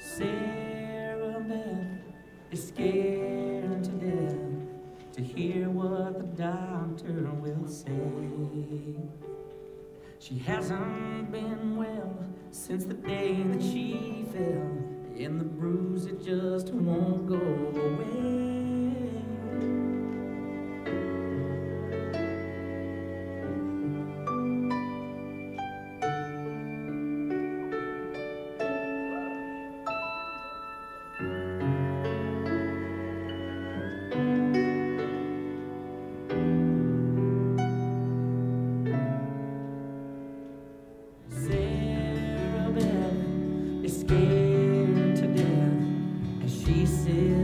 Sarah Beth is scared to death to hear what the doctor will say. She hasn't been well since the day that she fell, and the bruise, it just won't go away. Scared to death as she sits